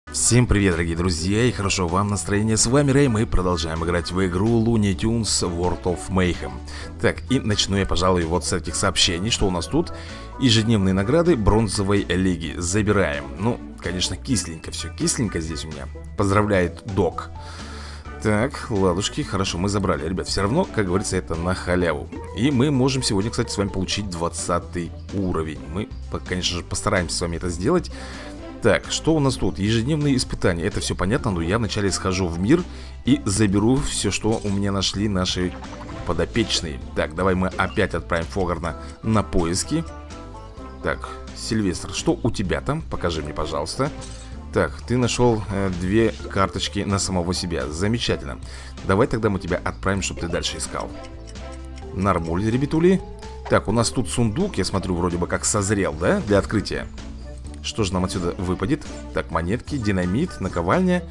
Всем привет, дорогие друзья, и хорошо вам настроение. С вами Рэй, мы продолжаем играть в игру Looney Tunes World of Mayhem. Так, и начну я, пожалуй, вот с этих сообщений. Что у нас тут? Ежедневные награды бронзовой лиги. Забираем. Ну, конечно, кисленько все, кисленько здесь у меня. Поздравляет Док. Так, ладушки, хорошо, мы забрали. Ребят, все равно, как говорится, это на халяву. И мы можем сегодня, кстати, с вами получить 20 уровень. Мы, конечно же, постараемся с вами это сделать. Так, что у нас тут? Ежедневные испытания. Это все понятно, но я вначале схожу в мир и заберу все, что у меня нашли наши подопечные. Так, давай мы опять отправим Фогарна на поиски. Так, Сильвестр, что у тебя там? Покажи мне, пожалуйста. Так, ты нашел две карточки на самого себя. Замечательно. Давай тогда мы тебя отправим, чтобы ты дальше искал. Нормуль, ребятули. Так, у нас тут сундук, я смотрю, вроде бы как созрел, да, для открытия. Что же нам отсюда выпадет? Так, монетки, динамит, наковальня,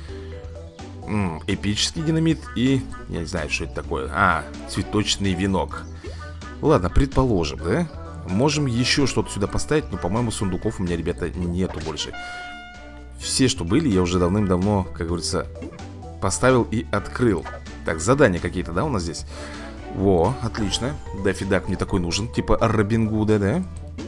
эпический динамит и... Я не знаю, что это такое. А, цветочный венок. Ладно, предположим, да? Можем еще что-то сюда поставить, но, по-моему, сундуков у меня, ребята, нету больше. Все, что были, я уже давным-давно, как говорится, поставил и открыл. Так, задания какие-то, да, у нас здесь? Во, отлично. Даффи-дак мне такой нужен, типа Робин Гуда, да?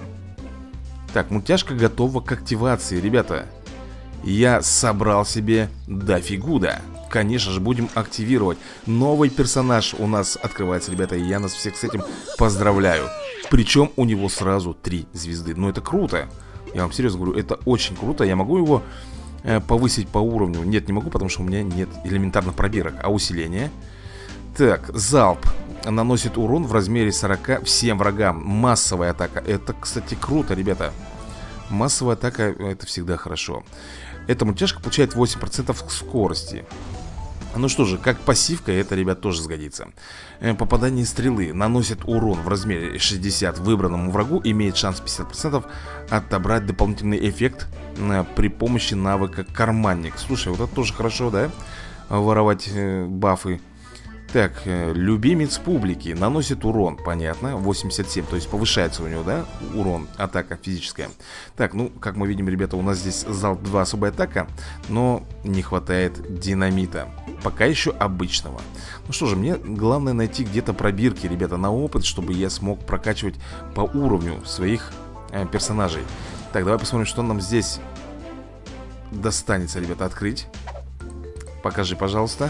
Так, мультяшка готова к активации, ребята. Я собрал себе Даффи Гуда. Конечно же, будем активировать. Новый персонаж у нас открывается, ребята. И я нас всех с этим поздравляю. Причем у него сразу 3 звезды. Ну, это круто. Я вам серьезно говорю, это очень круто. Я могу его повысить по уровню? Нет, не могу, потому что у меня нет элементарно пробирок. А усиление? Так, залп. Наносит урон в размере 40 всем врагам. Массовая атака. Это, кстати, круто, ребята. Массовая атака, это всегда хорошо. Эта мультяшка получает 8% скорости. Ну что же, как пассивка, это, ребят, тоже сгодится. Попадание стрелы. Наносит урон в размере 60 выбранному врагу. Имеет шанс 50% отобрать дополнительный эффект при помощи навыка карманник. Слушай, вот это тоже хорошо, да? Воровать бафы. Так, любимец публики. Наносит урон, понятно, 87. То есть повышается у него, да, урон, атака физическая. Так, ну, как мы видим, ребята, у нас здесь залп 2 особая атака. Но не хватает динамита. Пока еще обычного. Ну что же, мне главное найти где-то пробирки, ребята, на опыт, чтобы я смог прокачивать по уровню своих персонажей. Так, давай посмотрим, что нам здесь достанется, ребята, открыть. Покажи, пожалуйста.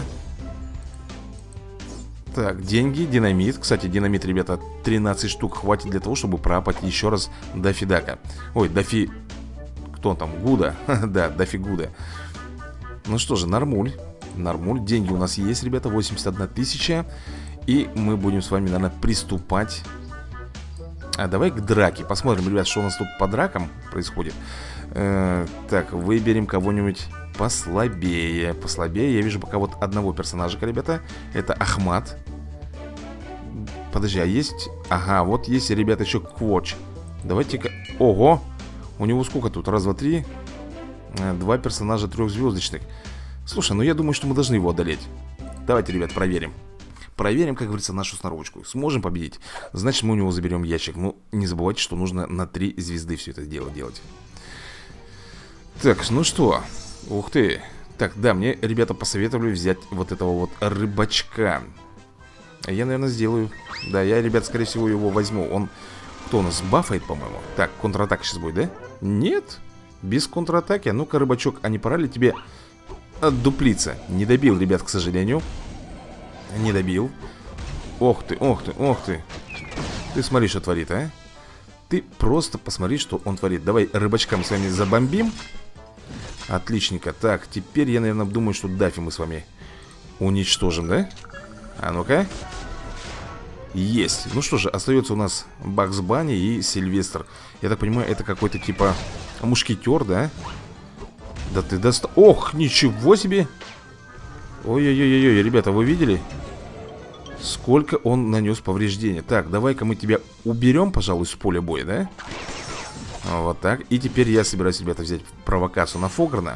Так, деньги, динамит. Кстати, динамит, ребята, 13 штук хватит для того, чтобы пропать еще раз Даффи-дака. Ой, Даффи... Кто он там? Гуда. Да, Даффи Гуда. Ну что же, нормуль. Нормуль. Деньги у нас есть, ребята, 81 тысяча. И мы будем с вами, наверное, приступать. А давай к драке. Посмотрим, ребят, что у нас тут по дракам происходит. Так, выберем кого-нибудь послабее. Послабее. Я вижу пока вот одного персонажика, ребята. Это Ахмат. Подожди, а есть... Ага, вот есть, ребята, еще Квоч. Давайте-ка... Ого! У него сколько тут? Раз, два, три. 2 персонажа 3-звездочных. Слушай, ну я думаю, что мы должны его одолеть. Давайте, ребят, проверим. Проверим, как говорится, нашу сноровочку. Сможем победить? Значит, мы у него заберем ящик. Ну, не забывайте, что нужно на 3 звезды все это дело делать. Так, ну что? Ух ты. Так, да, мне ребята посоветовали взять вот этого вот рыбачка. Я, наверное, сделаю. Да, я, ребят, скорее всего, его возьму. Он, кто у нас, бафает, по-моему? Так, контратака сейчас будет, да? Нет, без контратаки. А ну-ка, рыбачок, а не пора ли тебе отдуплиться? Не добил, ребят, к сожалению. Не добил. Ох ты, ох ты, ох ты. Ты смотри, что творит, а? Ты просто посмотри, что он творит. Давай рыбачкам с вами забомбим. Отличненько. Так, теперь я, наверное, думаю, что Даффи мы с вами уничтожим, да? А ну-ка. Есть. Ну что же, остается у нас Бакс Банни и Сильвестр. Я так понимаю, это какой-то типа мушкетер, да? Да ты даст... Ох, ничего себе! Ой-ой-ой-ой, ребята, вы видели? Сколько он нанес повреждения. Так, давай-ка мы тебя уберем, пожалуй, с поля боя, да? Вот так. И теперь я собираюсь, ребята, взять провокацию на Фогарна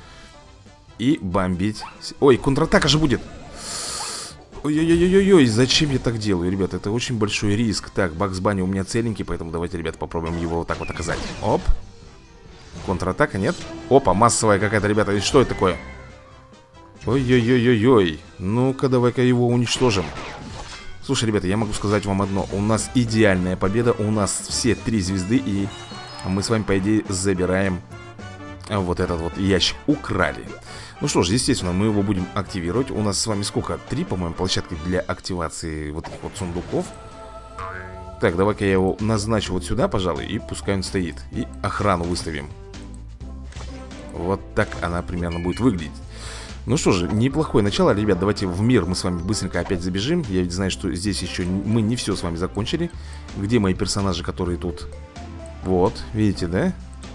и бомбить. Ой, контратака же будет. Ой-ой-ой-ой-ой, зачем я так делаю, ребята? Это очень большой риск. Так, Бакс Банни у меня целенький, поэтому давайте, ребята, попробуем его вот так вот оказать. Оп. Контратака, нет? Опа, массовая какая-то, ребята. И что это такое? Ой-ой-ой-ой-ой. Ну-ка, давай-ка его уничтожим. Слушай, ребята, я могу сказать вам одно. У нас идеальная победа. У нас все 3 звезды. И мы с вами, по идее, забираем вот этот вот ящик. Украли. Ну что ж, естественно, мы его будем активировать. У нас с вами сколько? 3, по-моему, площадки для активации вот этих вот сундуков. Так, давай-ка я его назначу вот сюда, пожалуй. И пускай он стоит. И охрану выставим. Вот так она примерно будет выглядеть. Ну что же, неплохое начало, ребят. Давайте в мир мы с вами быстренько опять забежим. Я ведь знаю, что здесь еще мы не все с вами закончили. Где мои персонажи, которые тут? Вот, видите, да?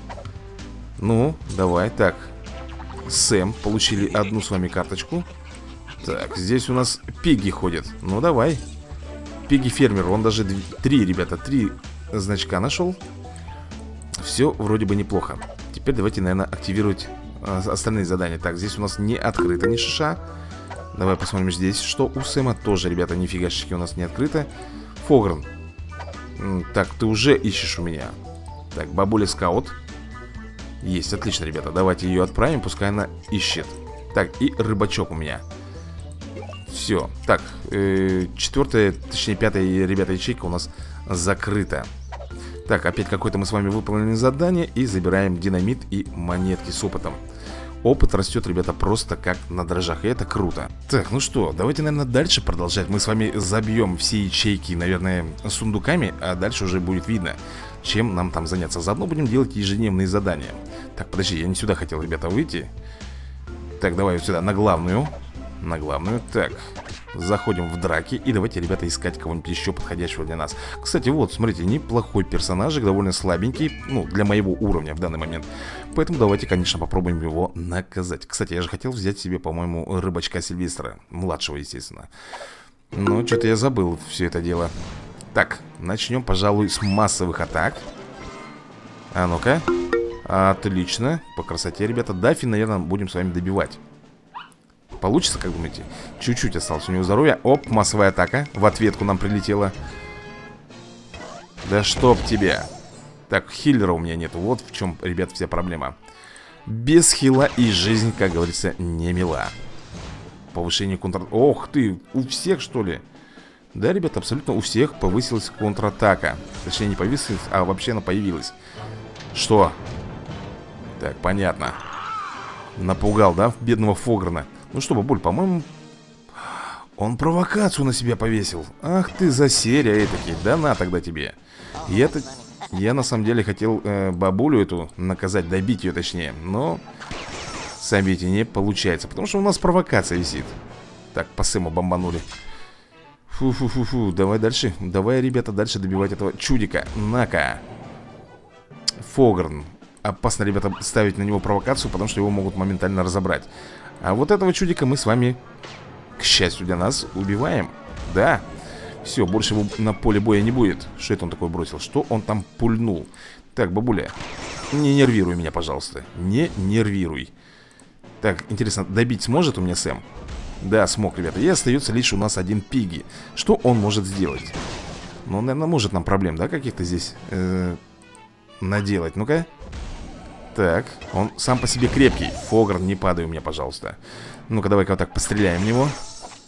Ну, давай, так. Сэм, получили одну с вами карточку. Так, здесь у нас Пигги ходит. Ну, давай. Пигги фермер, он даже 3, ребята, 3 значка нашел. Все вроде бы неплохо. Теперь давайте, наверное, активировать остальные задания. Так, здесь у нас не открыто ни шиша. Давай посмотрим здесь, что у Сэма. Тоже, ребята, нифигашечки у нас не открыто. Фогрен. Так, ты уже ищешь у меня. Так, бабуля скаут. Есть, отлично, ребята. Давайте ее отправим, пускай она ищет. Так, и рыбачок у меня. Все. Так, 4-я, точнее 5-я, ребята, ячейка у нас закрыта. Так, опять какое-то мы с вами выполнили задание. И забираем динамит и монетки с опытом. Опыт растет, ребята, просто как на дрожжах. И это круто. Так, ну что, давайте, наверное, дальше продолжать. Мы с вами забьем все ячейки, наверное, сундуками. А дальше уже будет видно, чем нам там заняться. Заодно будем делать ежедневные задания. Так, подожди, я не сюда хотел, ребята, выйти. Так, давай вот сюда, на главную. На главную, так. Заходим в драки. И давайте, ребята, искать кого-нибудь еще подходящего для нас. Кстати, вот, смотрите, неплохой персонажик. Довольно слабенький, ну, для моего уровня в данный момент. Поэтому давайте, конечно, попробуем его наказать. Кстати, я же хотел взять себе, по-моему, рыбачка Сильвестра. Младшего, естественно. Но что-то я забыл все это дело. Так, начнем, пожалуй, с массовых атак. А ну-ка. Отлично, по красоте, ребята. Даффи, наверное, будем с вами добивать. Получится, как думаете? Чуть-чуть осталось у него здоровья. Оп, массовая атака. В ответку нам прилетела. Да чтоб тебя. Так, хиллера у меня нету. Вот в чем, ребят, вся проблема. Без хила и жизнь, как говорится, не мила. Повышение контр... Ох ты, у всех, что ли? Да, ребят, абсолютно у всех повысилась контратака. Точнее, не повысилась, а вообще она появилась. Что? Так, понятно. Напугал, да, бедного Фогрена. Ну что, бабуль, по-моему, он провокацию на себя повесил. Ах ты, засерия этаки. Да на тогда тебе. Я на самом деле хотел бабулю эту наказать, добить ее точнее. Но, сами видите, не получается. Потому что у нас провокация висит. Так, по Сэму бомбанули. Фу-фу-фу-фу, давай дальше. Давай, ребята, дальше добивать этого чудика. На-ка. Фогрен. Опасно, ребята, ставить на него провокацию, потому что его могут моментально разобрать. А вот этого чудика мы с вами, к счастью для нас, убиваем. Да. Все, больше его на поле боя не будет. Что это он такое бросил? Что он там пульнул? Так, бабуля, не нервируй меня, пожалуйста. Не нервируй. Так, интересно, добить сможет у меня Сэм? Да, смог, ребята. И остается лишь у нас один Пигги. Что он может сделать? Ну, он, наверное, может нам проблем, да, каких-то здесь наделать. Ну-ка. Так, он сам по себе крепкий. Фогрен, не падай у меня, пожалуйста. Ну-ка, давай-ка вот так постреляем в него.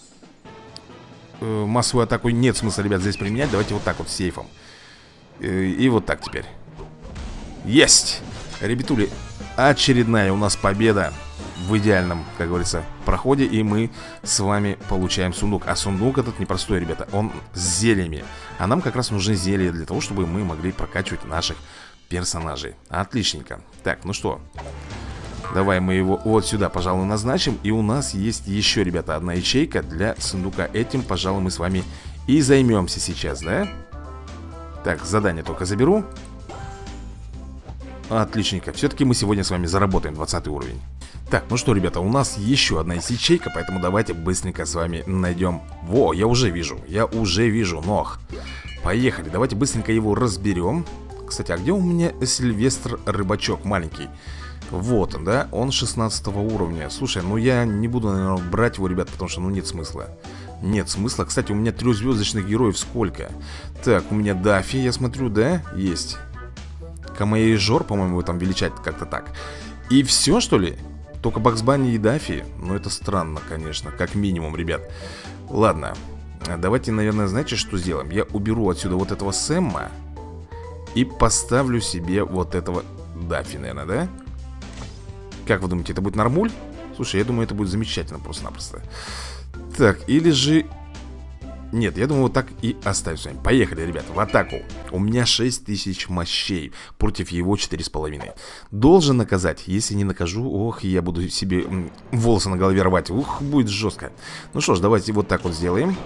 Массовую атаку нет смысла, ребят, здесь применять. Давайте вот так вот, сейфом. И вот так теперь. Есть! Ребятули, очередная у нас победа в идеальном, как говорится, проходе. И мы с вами получаем сундук. А сундук этот непростой, ребята. Он с зельями. А нам как раз нужны зелья для того, чтобы мы могли прокачивать наших персонажей. Отличненько. Так, ну что, давай мы его вот сюда, пожалуй, назначим. И у нас есть еще, ребята, одна ячейка для сундука. Этим, пожалуй, мы с вами и займемся сейчас, да? Так, задание только заберу. Отличненько. Все-таки мы сегодня с вами заработаем 20 уровень. Так, ну что, ребята, у нас еще одна ячейка, поэтому давайте быстренько с вами найдем. Во, я уже вижу ног. Поехали, давайте быстренько его разберем. Кстати, а где у меня Сильвестр Рыбачок маленький? Вот он, да? Он 16 уровня. Слушай, ну я не буду, наверное, брать его, ребят, потому что, ну, нет смысла. Нет смысла. Кстати, у меня 3-звездочных героев сколько? Так, у меня Даффи, я смотрю, да? Есть. Камаежор, по-моему, его там величать как-то так. И все, что ли? Только Бакс Банни и Даффи? Ну, это странно, конечно, как минимум, ребят. Ладно, давайте, наверное, знаете, что сделаем? Я уберу отсюда вот этого Сэма и поставлю себе вот этого Даффи, наверное, да? Как вы думаете, это будет нормуль? Слушай, я думаю, это будет замечательно просто-напросто. Так, или же... Нет, я думаю, вот так и оставим с вами. Поехали, ребят, в атаку. У меня 6000 мощей против его 4,5. Должен наказать. Если не накажу, ох, я буду себе волосы на голове рвать. Ух, будет жестко. Ну что ж, давайте вот так вот сделаем.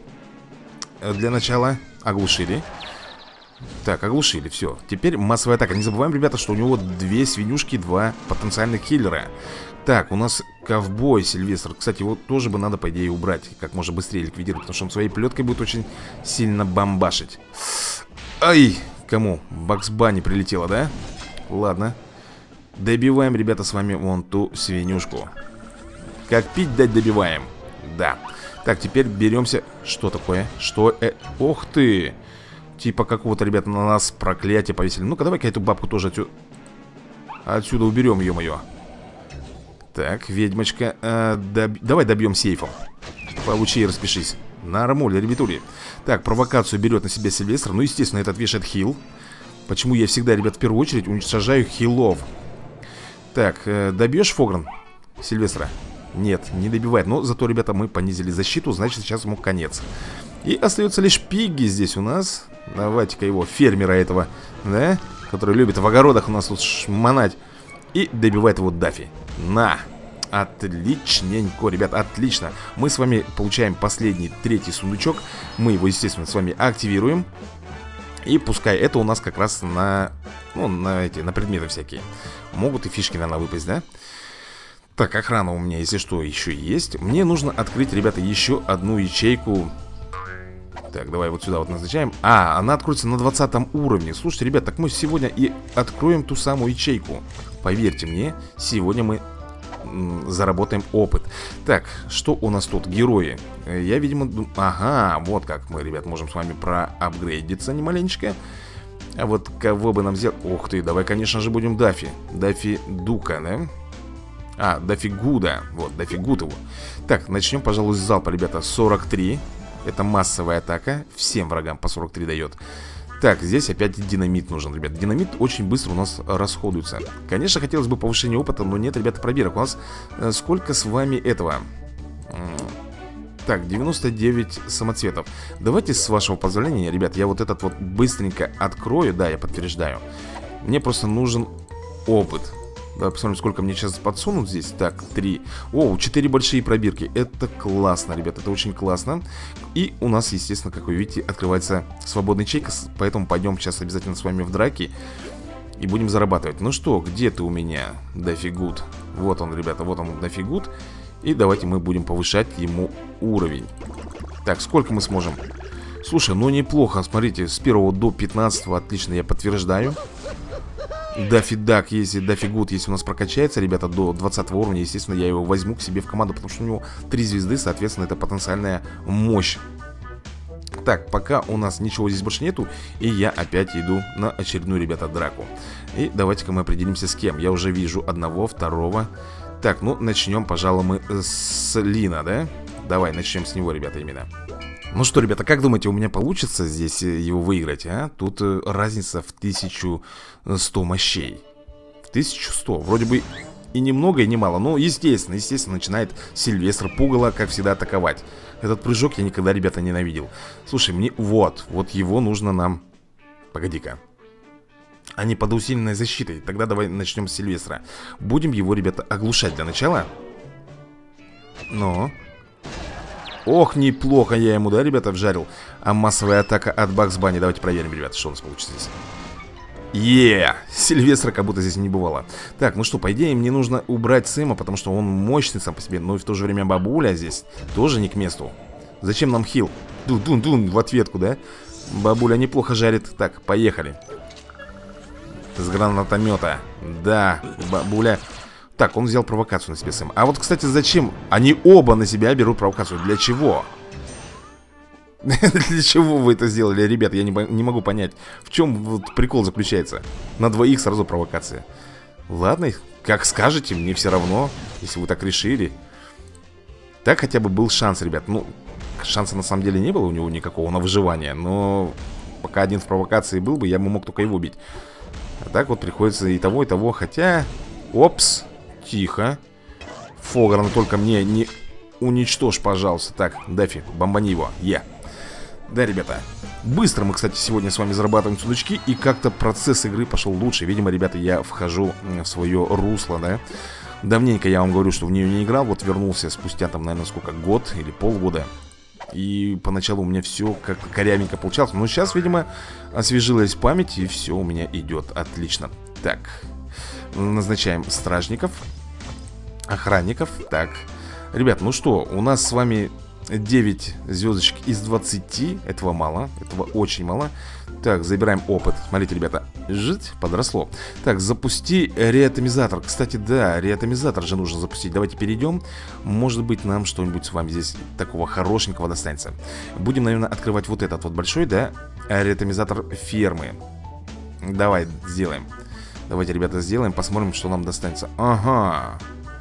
Для начала оглушили. Так, оглушили, все. Теперь массовая атака. Не забываем, ребята, что у него 2 свинюшки, 2 потенциальных хиллера. Так, у нас ковбой Сильвестр. Кстати, его тоже бы надо, по идее, убрать. Как можно быстрее ликвидировать, потому что он своей плеткой будет очень сильно бомбашить. Ай, кому? Бакс Банни прилетело, да? Ладно. Добиваем, ребята, с вами вон ту свинюшку. Как пить дать добиваем. Да. Так, теперь беремся... Что такое? Что? Ох ты! Типа какого-то, ребята, на нас проклятие повесили. Ну-ка, давай-ка эту бабку тоже отсюда уберем, ё-моё. Так, ведьмочка, давай добьем сейфом. Получи и распишись. Нормально, ребятули. Так, провокацию берет на себя Сильвестр. Ну, естественно, этот вешает хил. Почему я всегда, ребят, в первую очередь уничтожаю хилов. Так, добьешь Фогран Сильвестра? Нет, не добивает. Но зато, ребята, мы понизили защиту. Значит, сейчас ему конец. И остается лишь Пигги здесь у нас. Давайте-ка его, фермера этого, да? Который любит в огородах у нас тут шмонать. И добивает его Даффи. На! Отличненько, ребят, отлично. Мы с вами получаем последний, 3-й сундучок. Мы его, естественно, с вами активируем. И пускай это у нас как раз на... Ну, на предметы всякие. Могут и фишки, наверное, выпасть, да? Так, охрана у меня, если что, еще есть. Мне нужно открыть, ребята, еще одну ячейку. Так, давай вот сюда вот назначаем. А, она откроется на 20 уровне. Слушайте, ребят, так мы сегодня и откроем ту самую ячейку. Поверьте мне, сегодня мы заработаем опыт. Так, что у нас тут? Герои. Я, видимо, ага, вот как мы, ребят, можем с вами проапгрейдиться немаленечко. А вот кого бы нам взять? Ух ты, давай, конечно же, будем Даффи. Даффи Дука, да? А, Даффи Гуда. Вот, Даффи Гуд его. Так, начнем, пожалуй, с залпа, ребята. 43. Это массовая атака. Всем врагам по 43 дает. Так, здесь опять динамит нужен, ребят. Динамит очень быстро у нас расходуется. Конечно, хотелось бы повышения опыта, но нет, ребята, пробирок. У нас сколько с вами этого? Так, 99 самоцветов. Давайте, с вашего позволения, ребят, я вот этот вот быстренько открою. Да, я подтверждаю. Мне просто нужен опыт. Давай посмотрим, сколько мне сейчас подсунут здесь. Так, 3. О, 4 большие пробирки. Это классно, ребят, это очень классно. И у нас, естественно, как вы видите, открывается свободный ячейка. Поэтому пойдем сейчас обязательно с вами в драки и будем зарабатывать. Ну что, где ты у меня, Даффи Гуд? Вот он, ребята, вот он, Даффи Гуд. И давайте мы будем повышать ему уровень. Так, сколько мы сможем? Слушай, ну неплохо, смотрите, с 1 до 15 отлично, я подтверждаю. Даффи Дак, если Даффи Гуд, если у нас прокачается, ребята, до 20 уровня, естественно, я его возьму к себе в команду, потому что у него 3 звезды, соответственно, это потенциальная мощь. Так, пока у нас ничего здесь больше нету, и я опять иду на очередную, ребята, драку. И давайте-ка мы определимся с кем. Я уже вижу одного, второго. Так, ну, начнем, пожалуй, мы с Лина, да? Давай, начнем с него, ребята, именно. Ну что, ребята, как думаете, у меня получится здесь его выиграть, а? Тут разница в 1100 мощей. В 1100, вроде бы и немного, и немало. Но, естественно, начинает Сильвестр Пугало, как всегда, атаковать. Этот прыжок я никогда, ребята, ненавидел. Слушай, мне вот его нужно нам... Погоди-ка. Они под усиленной защитой. Тогда давай начнем с Сильвестра. Будем его, ребята, оглушать для начала. Но... Ох, неплохо я ему, да, ребята, вжарил. А массовая атака от Бакс Банни. Давайте проверим, ребята, что у нас получится здесь. Сильвестра как будто здесь не бывало. Так, ну что, по идее, мне нужно убрать Сэма, потому что он мощный сам по себе. Но и в то же время бабуля здесь тоже не к месту. Зачем нам хил? Дун-дун-дун в ответку, да? Бабуля неплохо жарит. Так, поехали. С гранатомета. Да, бабуля... Так, он взял провокацию на себе Сэм. А вот, кстати, зачем? Они оба на себя берут провокацию. Для чего? Для чего вы это сделали, ребят? Я не могу понять, в чем вот прикол заключается. На двоих сразу провокация. Ладно, как скажете, мне все равно, если вы так решили. Так хотя бы был шанс, ребят. Ну, шанса на самом деле не было у него никакого на выживание. Но пока один в провокации был бы, я бы мог только его убить. А так вот приходится и того, и того. Хотя, опс, тихо. Фогран, только мне не уничтожь, пожалуйста. Так, Даффи, бомбани его, Да, ребята, быстро мы, кстати, сегодня с вами зарабатываем сундучки. И как-то процесс игры пошел лучше. Видимо, ребята, я вхожу в свое русло, да. Давненько я вам говорю, что в нее не играл. Вот вернулся спустя там, наверное, сколько, год или полгода. И поначалу у меня все как-то корявенько получалось. Но сейчас, видимо, освежилась память. И все у меня идет отлично. Так, назначаем стражников, охранников. Так, ребят, ну что, у нас с вами 9 звездочек из 20. Этого мало, этого очень мало. Так, забираем опыт. Смотрите, ребята, жить подросло. Так, запусти реатомизатор. Кстати, да, реатомизатор же нужно запустить. Давайте перейдем. Может быть, нам что-нибудь с вами здесь такого хорошенького достанется. Будем, наверное, открывать вот этот вот большой, да, реатомизатор фермы. Давай, сделаем. Давайте, ребята, сделаем, посмотрим, что нам достанется. Ага.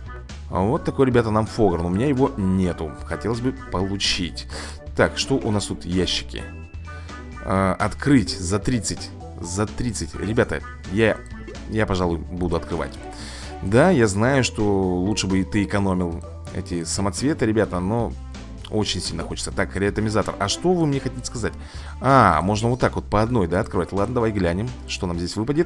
Вот такой, ребята, нам Фогран. У меня его нету. Хотелось бы получить. Так, что у нас тут? Ящики. Открыть за 30. За 30. Ребята, я, пожалуй, буду открывать. Да, я знаю, что лучше бы ты экономил эти самоцветы, ребята, но очень сильно хочется. Так, реатомизатор. А что вы мне хотите сказать? Можно вот так вот по одной, да, открывать. Ладно, давай глянем, что нам здесь выпадет.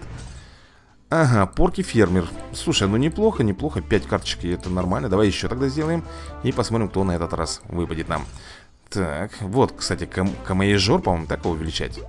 Ага, порки фермер. Слушай, ну неплохо, неплохо. 5 карточек, это нормально. Давай еще тогда сделаем. И посмотрим, кто на этот раз выпадет нам. Так, вот, кстати, камаежор, по-моему, так его увеличать.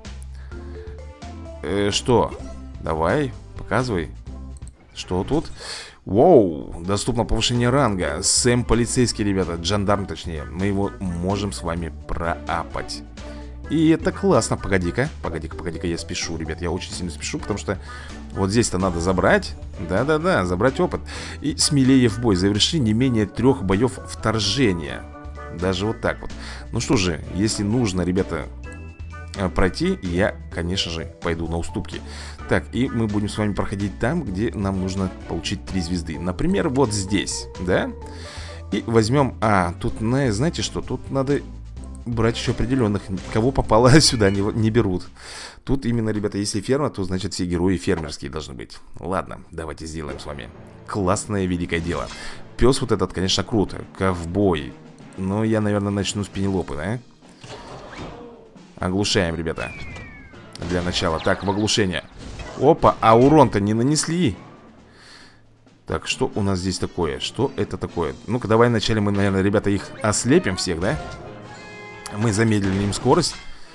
Что? Давай, показывай. Что тут? Воу, доступно повышение ранга. Сэм полицейский, ребята, жандарм точнее. Мы его можем с вами проапать. И это классно. Погоди-ка, погоди-ка, я спешу, ребят. Я очень сильно спешу, потому что вот здесь-то надо забрать. Да-да-да, забрать опыт. И смелее в бой. Заверши не менее 3 боев вторжения. Даже вот так вот. Ну что же, если нужно, ребята, пройти, я, конечно же, пойду на уступки. Так, и мы будем с вами проходить там, где нам нужно получить 3 звезды. Например, вот здесь, да? И возьмем... тут, знаете что, тут надо... брать еще определенных. Кого попало сюда не берут. Тут именно, ребята, если ферма, то значит все герои фермерские должны быть. Ладно, давайте сделаем с вами классное великое дело. Пес вот этот, конечно, круто. Ковбой. Но я, наверное, начну с Пенелопы, да? Оглушаем, ребята. Для начала. Так, в оглушение. Опа, а урон-то не нанесли. Так, что у нас здесь такое? Что это такое? Ну-ка, давай вначале мы, наверное, ребята, их ослепим всех, да? Мы замедлили им скорость.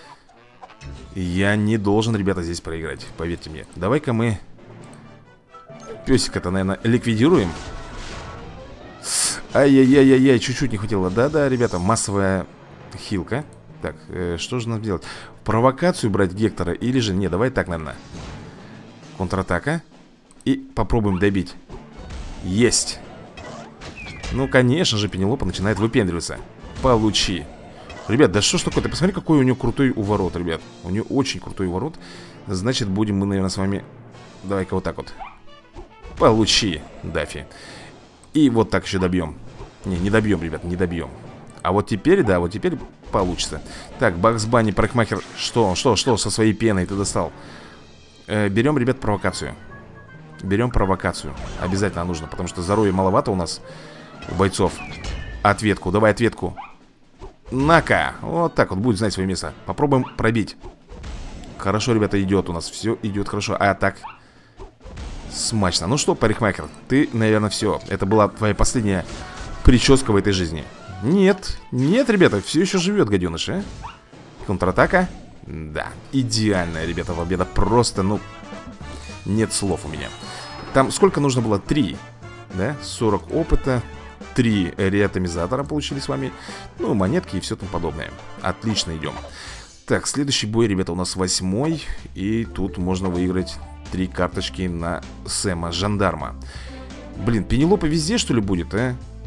Я не должен, ребята, здесь проиграть. Поверьте мне. Давай-ка мы песика-то, наверное, ликвидируем. Ай-яй-яй-яй-яй, чуть-чуть не хватило. Да-да, ребята, массовая хилка. Так, что же нам делать? Провокацию брать Гектора или же... Не, давай так, наверное. Контратака. И попробуем добить. Есть. Ну, конечно же, Пенелопа начинает выпендриваться. Получи. Ребят, да что ж такое? Ты посмотри, какой у нее крутой уворот, ребят. У нее очень крутой уворот. Значит, будем мы, наверное, с вами... Давай-ка вот так вот. Получи, Даффи. И вот так еще добьем. Не добьем, ребят, не добьем. А вот теперь, да, вот теперь получится. Так, Бакс Банни, парикмахер. Что со своей пеной ты достал? Берем, ребят, провокацию. Берем провокацию. Обязательно нужно, потому что здоровья маловато у нас у бойцов. Ответку, давай ответку. На-ка, вот так вот будет знать свое место. Попробуем пробить. Хорошо, ребята, идет у нас. Все идет хорошо. А так, смачно. Ну что, парикмахер, ты, наверное, все. Это была твоя последняя прическа в этой жизни. Нет, нет, ребята, все еще живет, гаденыш, а? Контратака. Да, идеальная, ребята, победа. Просто, ну, нет слов у меня. Там сколько нужно было? 3, да? 40 опыта, 3 реатомизатора получили с вами. Ну, монетки и все тому подобное. Отлично, идем. Так, следующий бой, ребята, у нас 8-й. И тут можно выиграть 3 карточки на Сэма Жандарма. Блин, Пенелопа везде, что ли, будет, а?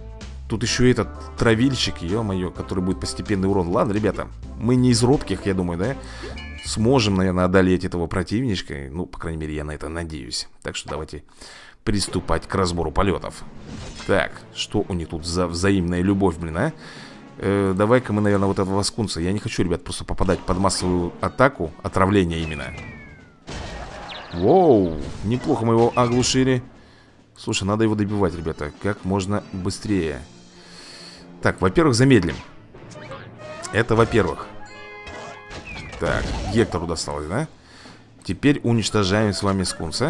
Тут еще этот травильщик, ё-моё, который будет постепенный урон. Ладно, ребята, мы не из робких, я думаю, да? Сможем, наверное, одолеть этого противничка. Ну, по крайней мере, я на это надеюсь. Так что давайте приступать к разбору полетов. Так, что у них тут за взаимная любовь, блин, а? Давай-ка мы, наверное, вот этого скунса. Я не хочу, ребят, просто попадать под массовую атаку. Отравление именно. Воу, неплохо мы его оглушили. Слушай, надо его добивать, ребята, как можно быстрее. Так, во-первых, замедлим. Это во-первых. Так, Гектору досталось, да? Теперь уничтожаем с вами скунса.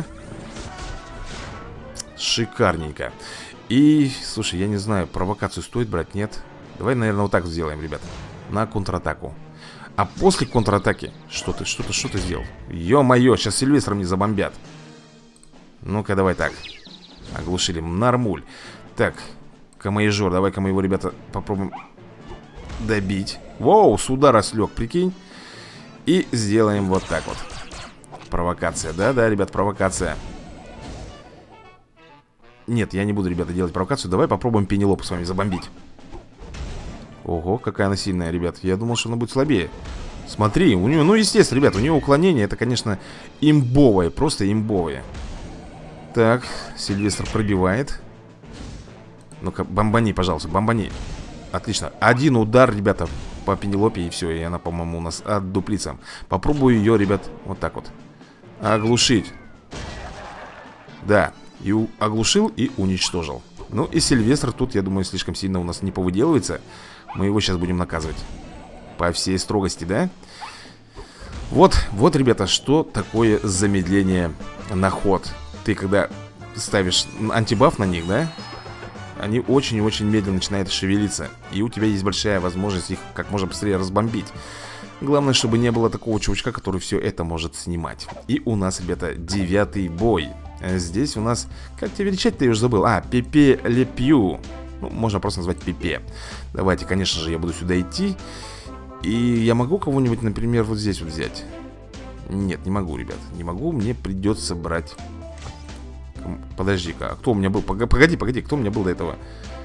Шикарненько. И, слушай, я не знаю, провокацию стоит брать, нет? Давай, наверное, вот так сделаем, ребят. На контратаку. А после контратаки что ты сделал? Ё-моё, сейчас Сильвестром не забомбят. Ну-ка, давай так. Оглушили, нормуль. Так, камаежор, давай-ка мы его, ребята, попробуем добить. Воу, с удара слег, прикинь. И сделаем вот так вот. Провокация, да-да, ребят, провокация. Нет, я не буду, ребята, делать провокацию. Давай попробуем Пенелопу с вами забомбить. Ого, какая она сильная, ребят. Я думал, что она будет слабее. Смотри, у нее, ну, естественно, ребят, у нее уклонение. Это, конечно, имбовое, просто имбовое. Так, Сильвестр пробивает. Ну-ка, бомбани, пожалуйста, бомбани. Отлично, один удар, ребята, по Пенелопе, и все. И она, по-моему, у нас отдуплится. Попробую ее, ребят, вот так вот оглушить. Да, и оглушил, и уничтожил. Ну и Сильвестр тут, я думаю, слишком сильно у нас не повыделывается. Мы его сейчас будем наказывать по всей строгости, да? Вот, ребята, что такое замедление на ход. Ты когда ставишь антибаф на них, да? Они очень-очень медленно начинают шевелиться. И у тебя есть большая возможность их как можно быстрее разбомбить. Главное, чтобы не было такого чувачка, который все это может снимать. И у нас, ребята, 9-й бой. Здесь у нас... Как тебя величать-то, я уже забыл. Пепе Ле Пью. Ну, можно просто назвать Пепе. Давайте, конечно же, я буду сюда идти. И я могу кого-нибудь, например, вот здесь вот взять? Нет, не могу, ребят. Не могу, мне придется брать... Подожди-ка, а кто у меня был? Погоди, кто у меня был до этого?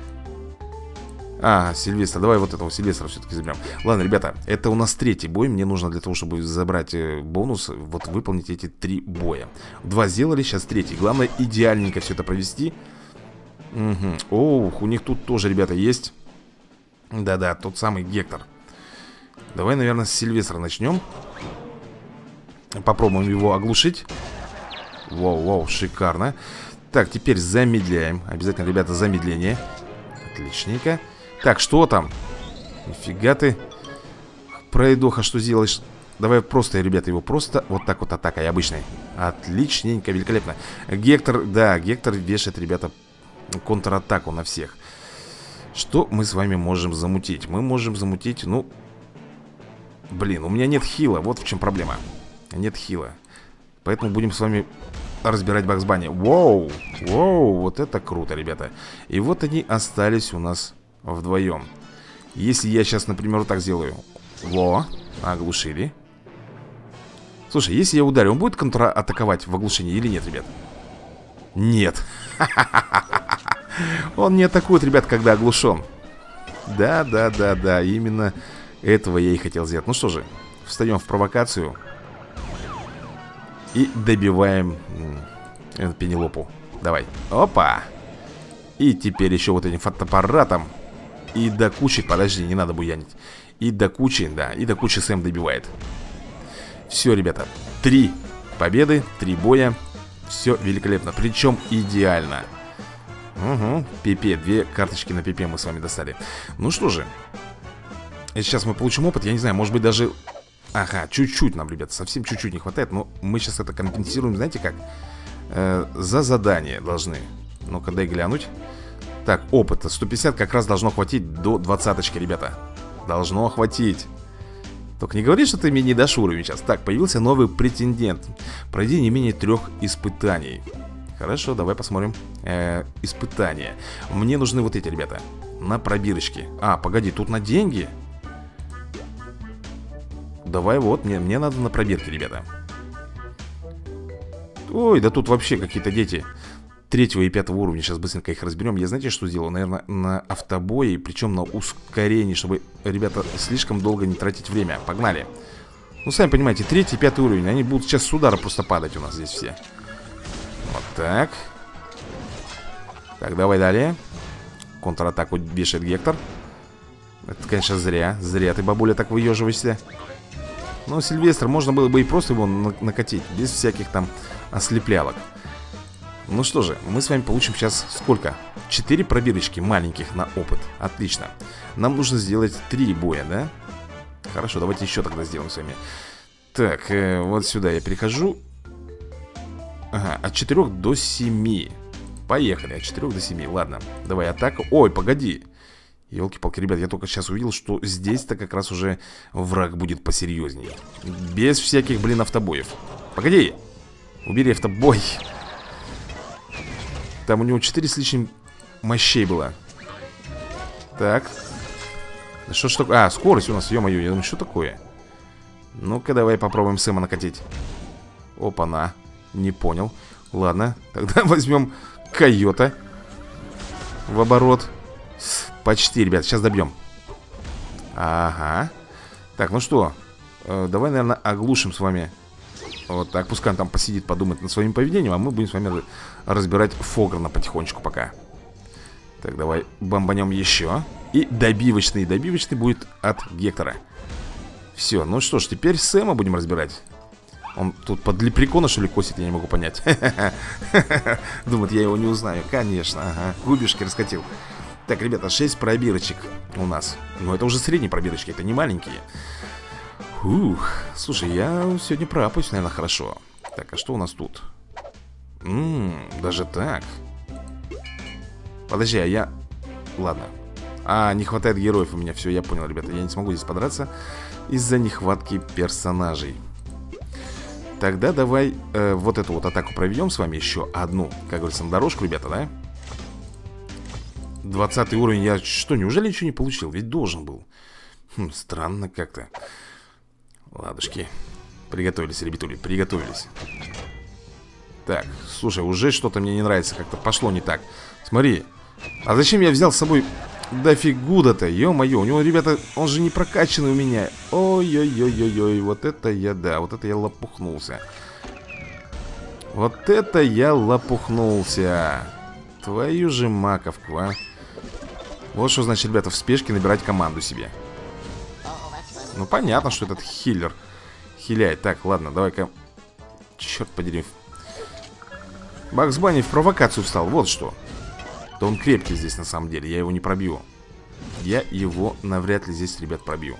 Сильвестр, давай вот этого Сильвестра все-таки заберем. Ладно, ребята, это у нас 3-й бой. Мне нужно для того, чтобы забрать бонус, вот выполнить эти 3 боя. 2 сделали, сейчас 3-й. Главное, идеальненько все это провести. Угу. Ох, у них тут тоже, ребята, есть. Да-да, тот самый Гектор. Давай, наверное, с Сильвестра начнем. Попробуем его оглушить. Воу, шикарно. Так, теперь замедляем. Обязательно, ребята, замедление. Отличненько. Так, что там? Нифига ты, пройдоха, что сделаешь? Давай просто, ребята, его просто вот так вот атакой обычной. Отличненько, великолепно. Гектор, да, Гектор вешает, ребята, контратаку на всех. Что мы с вами можем замутить? Мы можем замутить, ну... Блин, у меня нет хила, вот в чем проблема. Нет хила. Поэтому будем с вами разбирать Бакс Банни. Воу, вот это круто, ребята. И вот они остались у нас вдвоем. Если я сейчас, например, вот так сделаю. Оглушили. Слушай, если я ударю, он будет контратаковать в оглушении или нет, ребят? Нет. Он не атакует, ребят, когда оглушен. Да, именно этого я и хотел сделать. Ну что же, встаем в провокацию и добиваем Пенелопу. Давай. Опа. И теперь еще вот этим фотоаппаратом. И до кучи, подожди, не надо буянить. И до кучи, да, и до кучи Сэм добивает. Все, ребята, 3 победы, 3 боя. Все великолепно, причем идеально. Угу, Пепе, 2 карточки на Пепе мы с вами достали. Ну что же, сейчас мы получим опыт, я не знаю, может быть даже... Ага, чуть-чуть нам, ребята, совсем чуть-чуть не хватает. Но мы сейчас это компенсируем, знаете как? За задание должны. Ну-ка, дай глянуть. Так, опыта 150 как раз должно хватить до 20-очки, ребята. Должно хватить. Только не говори, что ты мне не дашь уровень сейчас. Так, появился новый претендент. Пройди не менее 3 испытаний. Хорошо, давай посмотрим. Испытания. Мне нужны вот эти, ребята. На пробирочки. Погоди, тут на деньги. Давай вот, мне надо на пробирке, ребята. Ой, да тут вообще какие-то дети. 3 и 5 уровня. Сейчас быстренько их разберем. Я, знаете, что сделаю? Наверное, на автобое, причем на ускорении, чтобы, ребята, слишком долго не тратить время. Погнали. Ну, сами понимаете, 3 и 5 уровень. Они будут сейчас с удара просто падать у нас здесь все. Вот так. Так, давай далее. Контратаку вешает Гектор. Это, конечно, зря. Зря ты, бабуля, так выеживаешься. Но Сильвестр, можно было бы и просто его накатить, без всяких там ослеплялок. Ну что же, мы с вами получим сейчас сколько? 4 пробирочки маленьких на опыт. Отлично. Нам нужно сделать 3 боя, да? Хорошо, давайте еще тогда сделаем с вами. Так, вот сюда я перехожу. Ага, от 4 до 7. Поехали, от 4 до 7. Ладно, давай атака. Ой, погоди. Ёлки-палки, ребят, я только сейчас увидел, что здесь-то как раз уже враг будет посерьезнее. Без всяких, блин, автобоев. Погоди. Убери автобой. Там у него 4 с лишним мощей было. Так. Да что ж такое? А, скорость у нас, ё-моё, я думаю, что такое? Ну-ка, давай попробуем Сэма накатить. Опа-на. Не понял. Ладно, тогда возьмем Койота в оборот. Почти, ребят, сейчас добьем. Ага. Так, ну что, давай, наверное, оглушим с вами. Вот так, пускай он там посидит, подумает над своим поведением. А мы будем с вами разбирать Фограна потихонечку пока. Так, давай бомбанем еще. И добивочный будет от Гектора. Все, ну что ж, теперь Сэма будем разбирать. Он тут под лепрекона, что ли, косит, я не могу понять. Думает, я его не узнаю. Конечно, ага, губишки раскатил. Так, ребята, 6 пробирочек у нас. Но это уже средние пробирочки, это не маленькие. Ух, слушай, я сегодня проапаюсь, наверное, хорошо. Так, а что у нас тут? Даже так. Подожди, а я... Ладно. А, не хватает героев у меня, все, я понял, ребята. Я не смогу здесь подраться из-за нехватки персонажей. Тогда давай вот эту вот атаку проведем с вами еще одну, как говорится, на дорожку, ребята, да? 20 уровень, я что, неужели ничего не получил? Ведь должен был. Странно как-то. Ладушки. Приготовились, ребятули, приготовились. Так, слушай, уже что-то мне не нравится. Как-то пошло не так. Смотри. А зачем я взял с собой дофигуда-то? Ё-моё, у него, ребята, он же не прокачанный у меня. Ой-ой-ой-ой-ой, вот это я, да, вот это я лопухнулся. Вот это я лопухнулся. Твою же маковку, а. Вот что значит, ребята, в спешке набирать команду себе. Ну, понятно, что этот хиллер хиляет. Так, ладно, давай-ка. Черт подери. Бакс Банни в провокацию встал, вот что. Да он крепкий здесь на самом деле, я его не пробью. Я его навряд ли здесь, ребят, пробью.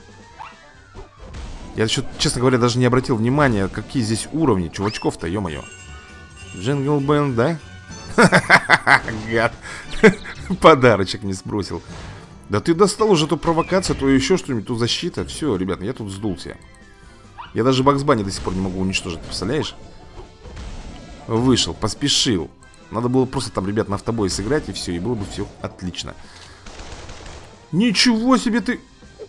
Я еще, честно говоря, даже не обратил внимания, какие здесь уровни чувачков-то, ё-моё. Джингл Бенд, да? Гад. Подарочек не сбросил. Да ты достал уже ту провокацию, то еще что-нибудь, ту защита. Все, ребята, я тут сдулся. Я даже Бакс Банни до сих пор не могу уничтожить, представляешь? Вышел, поспешил. Надо было просто там, ребят, на автобой сыграть, и все, и было бы все отлично. Ничего себе ты!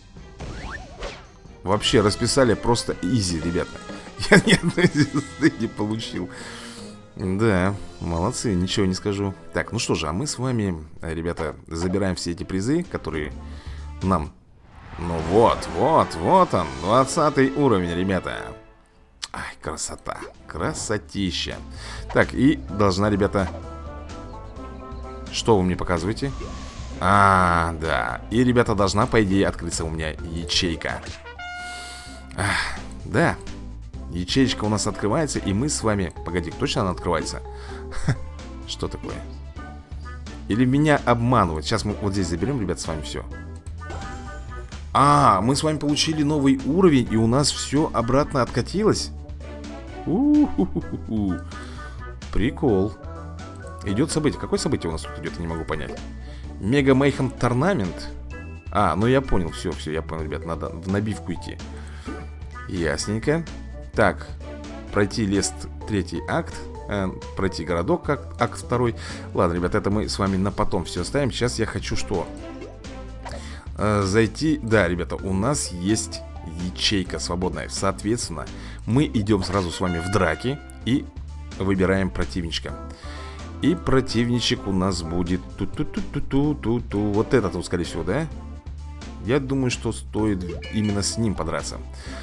Вообще расписали просто изи, ребята. Я ни одной звезды не получил. Да, молодцы, ничего не скажу. Так, ну что же, а мы с вами, ребята, забираем все эти призы, которые нам... Ну вот он, 20 уровень, ребята. Ай, красота, красотища. Так, и должна, ребята... Что вы мне показываете? А, да. И, ребята, должна, по идее, открыться у меня ячейка. Да. Ячеечка у нас открывается, и мы с вами... Погоди, точно она открывается? Что такое? Или меня обманывают? Сейчас мы вот здесь заберем, ребят, с вами все. А, мы с вами получили новый уровень, и у нас все обратно откатилось. У-ху-ху-ху-ху. Прикол. Идет событие. Какое событие у нас тут идет, я не могу понять. Мега Мейхем Торнамент. А, ну я понял, все, я понял, ребят. Надо в набивку идти. Ясненько. Так, пройти лес 3 акт, пройти городок акт 2. Ладно, ребят, это мы с вами на потом все оставим. Сейчас я хочу что? Зайти, да, ребята, у нас есть ячейка свободная. Соответственно, мы идем сразу с вами в драки и выбираем противничка. И противничек у нас будет ту-ту-ту-ту-ту-ту. Вот этот вот, скорее всего, да? Я думаю, что стоит именно с ним подраться.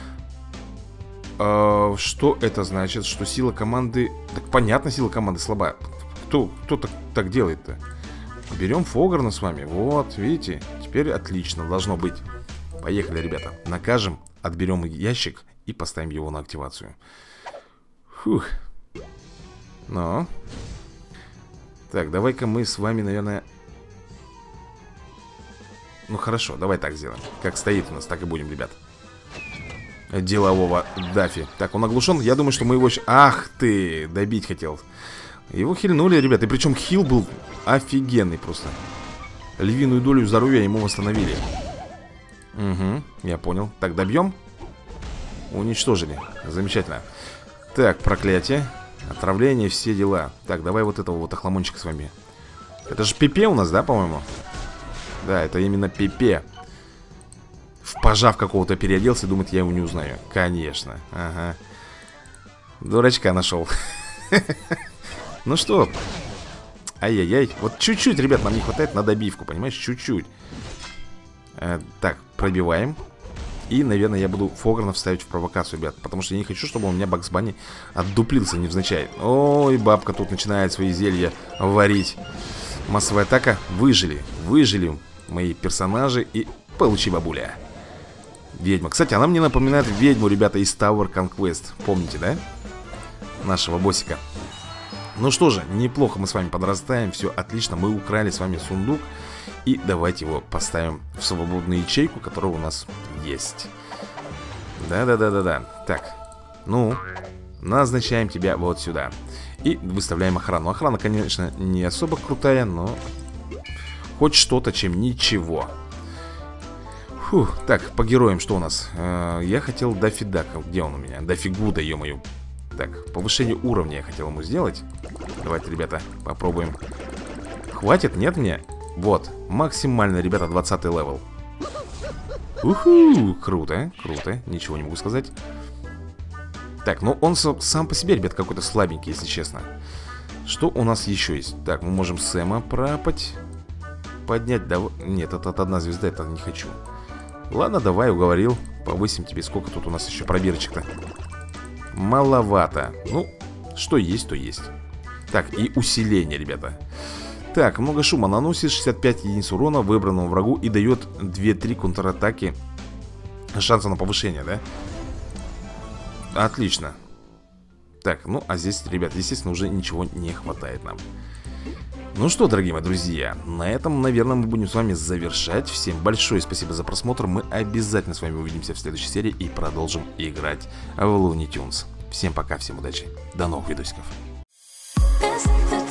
Что это значит? Что сила команды... Так понятно, сила команды слаба. Кто так делает-то? Берем Фогарна с вами. Вот, видите? Теперь отлично, должно быть. Поехали, ребята. Накажем, отберем ящик и поставим его на активацию. Фух. Ну. Так, давай-ка мы с вами, наверное... Ну хорошо, давай так сделаем. Как стоит у нас, так и будем, ребят. Делового Даффи. Так, он оглушен. Я думаю, что мы его... Ах ты, добить хотел. Его хильнули, ребят. И причем хил был офигенный просто. Львиную долю здоровья ему восстановили. Угу, я понял. Так, добьем. Уничтожили. Замечательно. Так, проклятие. Отравление, все дела. Так, давай вот этого вот охламончика с вами. Это же Пипе у нас, да, по-моему? Да, это именно Пипе. В пажа какого-то переоделся, думает, я его не узнаю. Конечно, ага. Дурачка нашел. Ну что? Ай-яй-яй. Вот чуть-чуть, ребят, нам не хватает на добивку, понимаешь? Чуть-чуть. Так, пробиваем. И, наверное, я буду Фогарна вставить в провокацию, ребят. Потому что я не хочу, чтобы у меня Бакс Банни отдуплился невзначай. Ой, бабка тут начинает свои зелья варить. Массовая атака. Выжили. Выжили мои персонажи. И получи, бабуля. Ведьма. Кстати, она мне напоминает ведьму, ребята, из Tower Conquest. Помните, да? Нашего боссика. Ну что же, неплохо мы с вами подрастаем. Все отлично, мы украли с вами сундук. И давайте его поставим в свободную ячейку, которая у нас есть. Да-да-да-да-да. Так, ну, назначаем тебя вот сюда. И выставляем охрану. Охрана, конечно, не особо крутая, но хоть что-то, чем ничего. Фух, так, по героям что у нас? Я хотел Даффи Дака. Где он у меня? Даффи Гуда, ё-моё. Так, повышение уровня я хотел ему сделать. Давайте, ребята, попробуем. Хватит? Нет мне? Вот, максимально, ребята, 20 левел. Уху, круто, круто, ничего не могу сказать. Так, ну он сам по себе, ребят, какой-то слабенький, если честно. Что у нас еще есть? Так, мы можем Сэма пропать. Поднять, нет, это одна звезда, это не хочу. Ладно, давай, уговорил. Повысим тебе, сколько тут у нас еще пробирочек-то. Маловато. Ну, что есть, то есть. Так, и усиление, ребята. Так, много шума наносит, 65 единиц урона выбранному врагу и дает 2-3 контратаки. Шанса на повышение, да? Отлично. Так, ну, а здесь, ребят, естественно, уже ничего не хватает нам. Ну что, дорогие мои друзья, на этом, наверное, мы будем с вами завершать. Всем большое спасибо за просмотр. Мы обязательно с вами увидимся в следующей серии и продолжим играть в Looney Tunes. Всем пока, всем удачи. До новых видосиков.